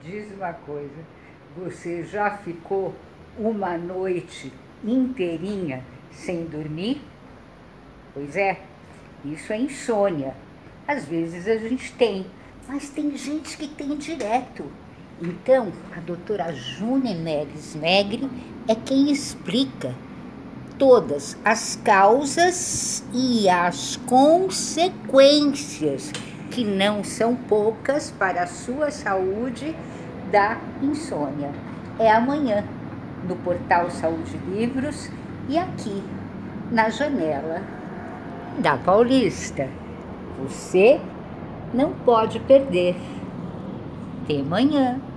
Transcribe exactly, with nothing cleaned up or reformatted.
diz uma coisa, você já ficou uma noite inteirinha sem dormir? Pois é, isso é insônia. Às vezes a gente tem, mas tem gente que tem direto. Então, a doutora Júnia Meles Megre é quem explica todas as causas e as consequências, que não são poucas para a sua saúde, da insônia. É amanhã, no portal Saúde Livros e aqui, na janela da Paulista. Você não pode perder. Até amanhã.